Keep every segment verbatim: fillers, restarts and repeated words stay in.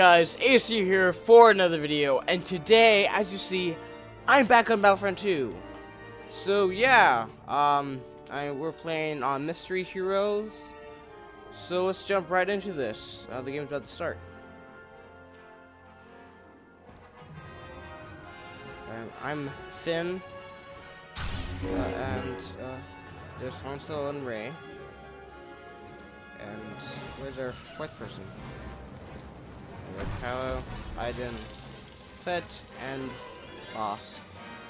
guys, A C here for another video, and today, as you see, I'm back on Battlefront two. So yeah, um, I, we're playing on Mystery Heroes, so let's jump right into this. Uh, the game's about to start. Um, I'm Finn, uh, and uh, there's Hansel and Ray, and where's our fourth person? We have Kylo, Iden, Fett, and Boss.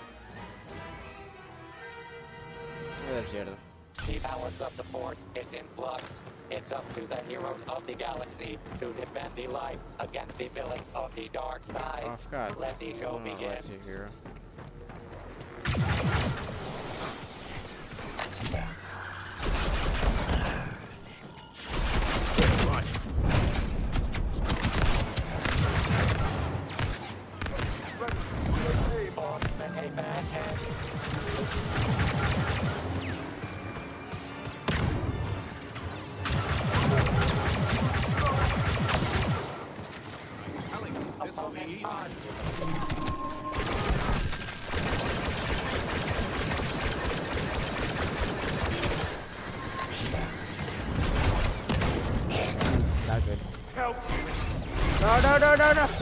Oh, there's Yoda. The balance of the Force is in flux. It's up to the heroes of the galaxy to defend the light against the villains of the dark side. Oh, I forgot. Let the show Oh, begin. that's a hero. Not good. Help! No, no, no, no, no!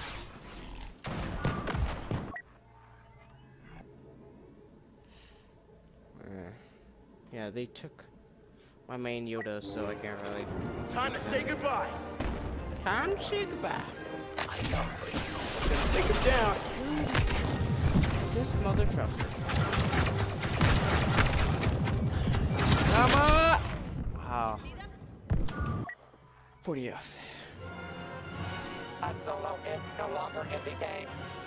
Uh, yeah, they took my main Yoda, so I can't really. Time to say goodbye! Time to say goodbye. Gonna take him down! This mother trucker. Come on! Wow. fortieth. Han Solo is no longer in the game.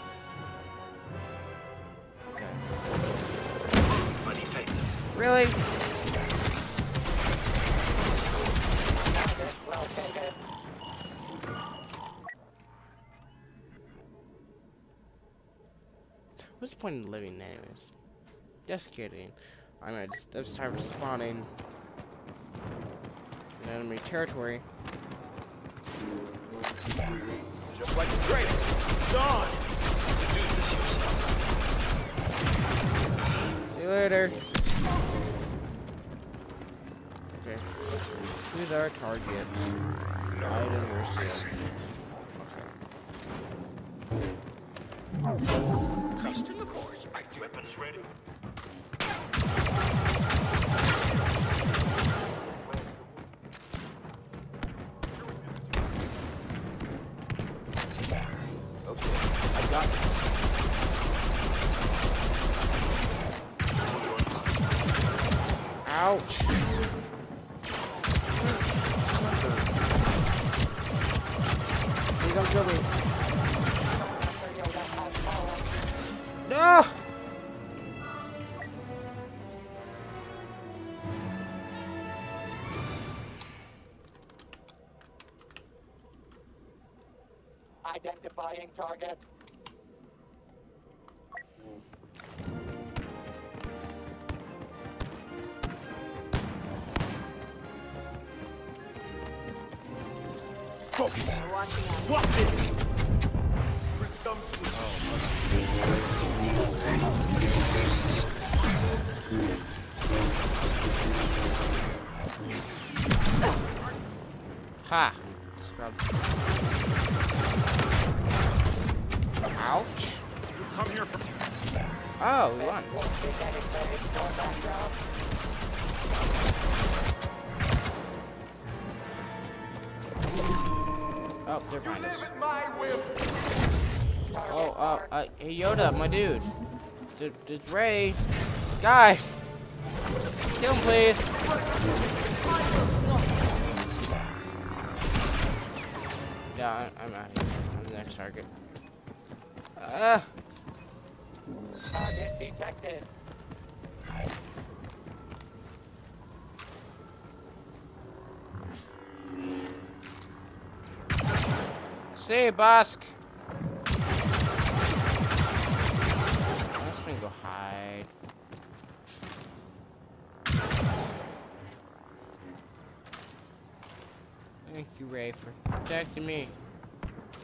Okay. Buddy, take this. Really? Target located. What's the point in living, anyways? Just kidding. I mean, just, just time spawning in enemy territory. Just like the traitor. It's on! See you later. Okay. Who's our target? Iden Garcia. Okay. Trust in the Force. Weapons ready. Okay, I got this. Ouch. Please don't kill me. No! Identifying target. Focus! Watching out. What this? Presumptuous. Ha! Scrub. Ouch. You come here for... Oh, we won. Oh, they're behind us. my will. Oh, uh, uh, hey Yoda, my dude. D It's Ray. Guys! Kill him, please. Yeah, I I'm out here. I'm the next target. Ah! Target detected. See, Bosk. Let's go hide. Thank you, Ray, for protecting me.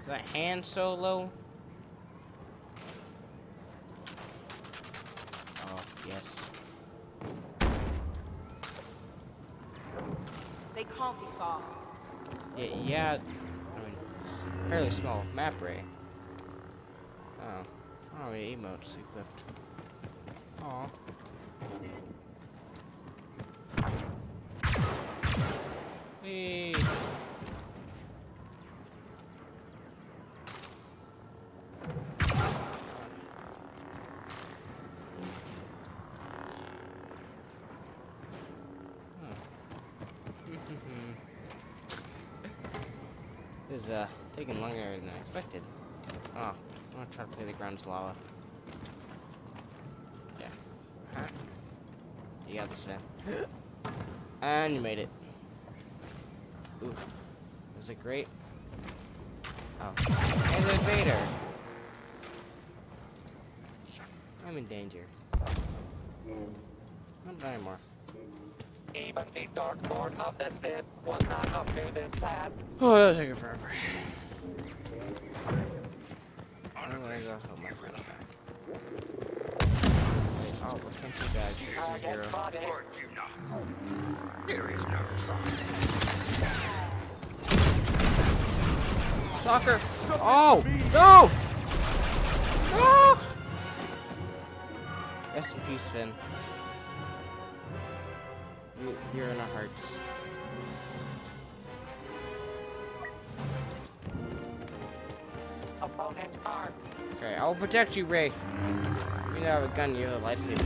That Han Solo. Oh, yes. They can't be far. Yeah, yeah. I mean, fairly small map ray. Oh. Oh, the emotes equipped. Aw. Whee. This is uh taking longer than I expected. Oh, I'm gonna try to play the ground's lava. Yeah. Huh? You got this, man. And you made it. Ooh. Was it great? Oh. Hey, there's Vader. I'm in danger. Not anymore. Even the Dark Lord of the Sith was not up to this task. Oh, that was taking forever. I'm gonna go help my friends now. Oh, what country guy? Target Superhero. spotted. There is no trouble. Soccer! Oh! No! No! Rest in peace, Finn. You, you're in our hearts. Opponent armed. Okay, I'll protect you, Ray. You have a gun, you have a lightsaber.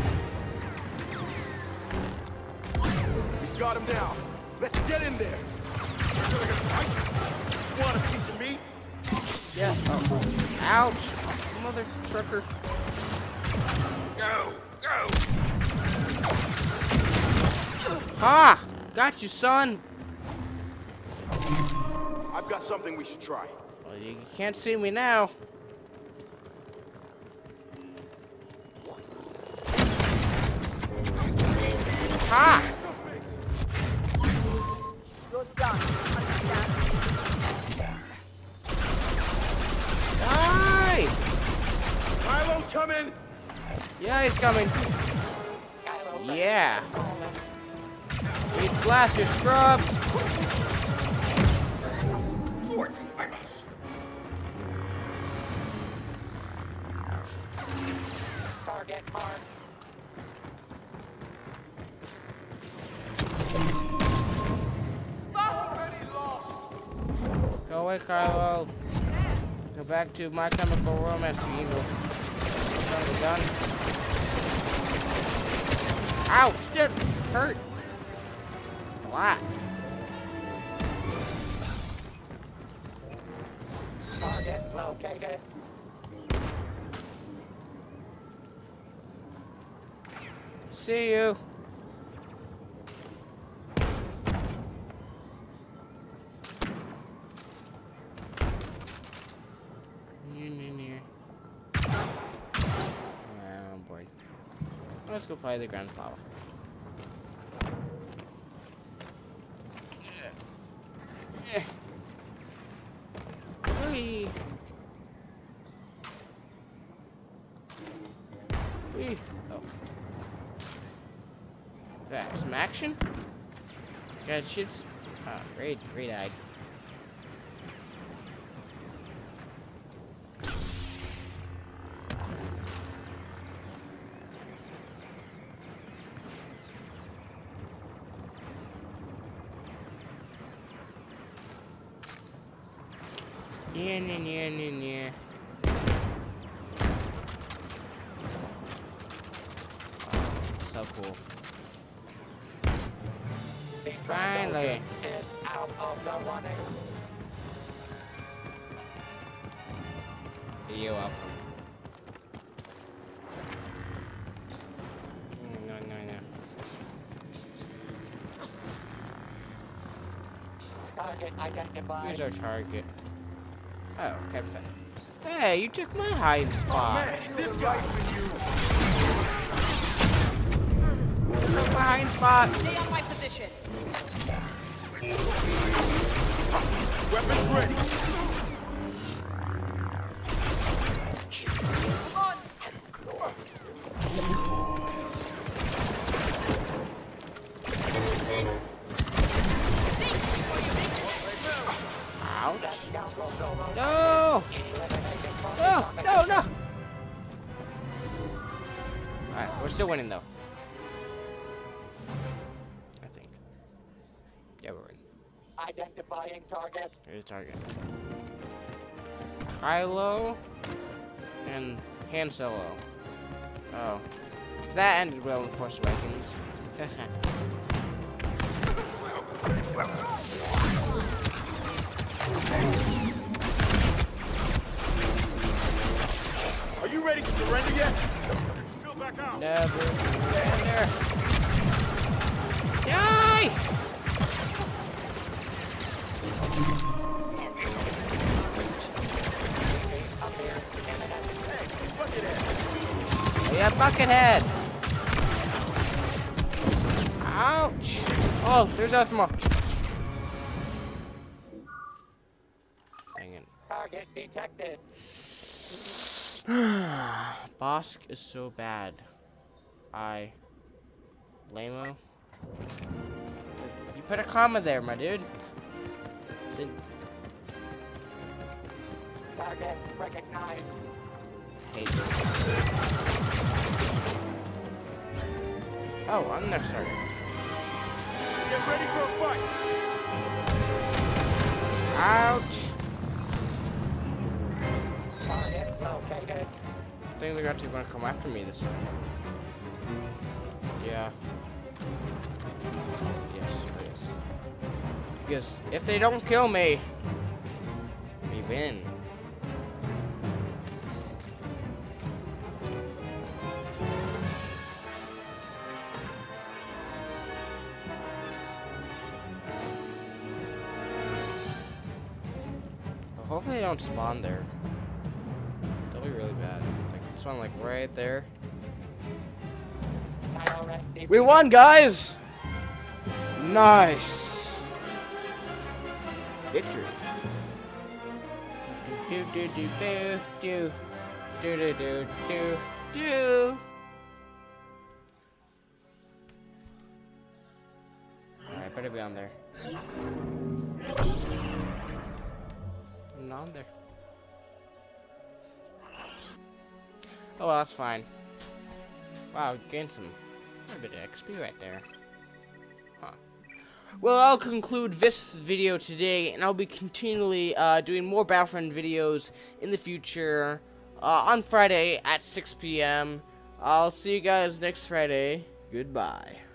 We got him down. Let's get in there. You're gonna fight? Want a piece of meat? Yeah. Oh. Ouch! Mother trucker. Go, go. Ha! Got you, son! I've got something we should try. Well, you can't see me now. Ha! You're done. Understand? Die! Kylo's coming. Yeah, he's coming. Kylo Yeah. We blast your scrubs. Lord, I must. target marked. Go away, Kylo. Go back to My Chemical Romance, you evil. Son of a gun. Ouch! That hurt. A lot. Target located. See you. I'm bored. Let's go play the ground flower. Whee! Whee! Oh. That some action? Got shits. Oh, great, great ag. Yeah, yeah, yeah, yeah, yeah. Oh, so cool. The Finally. Trandoshan is out of the running. You're welcome. No, no, no. Target identified. Here's our target. Oh, Captain. Hey, you took my hiding spot. Man, this guy's been used. You took my hiding spot. Stay on my position. Weapons ready. We're still winning though. I think. Yeah, we're winning. Identifying target. Here's the target. Kylo and Han Solo. Oh. That ended well in Force Awakens. Are you ready to surrender yet? Go back out. Never surrender. Die! Yeah, Buckethead! Ouch! Oh, there's nothing more. Dang it. Target detected. Bosk is so bad. I... Lamo. You put a comma there, my dude. Didn't... Target recognized. hate this. Oh, I'm next target. Get ready for a fight. Ouch! Target located. I think they're actually gonna come after me this time. Yeah. Yes, yes. Because if they don't kill me, we win. Well, hopefully they don't spawn there. That'll be really bad. Like spawn like right there. We won, guys! Nice! Victory. Do do do do do do do do do do. Alright, better be on there. I'm not on there. Oh well, that's fine. Wow, gained some a bit of X P right there. Huh. Well, I'll conclude this video today, and I'll be continually uh, doing more Battlefront videos in the future uh, on Friday at six P M I'll see you guys next Friday. Goodbye.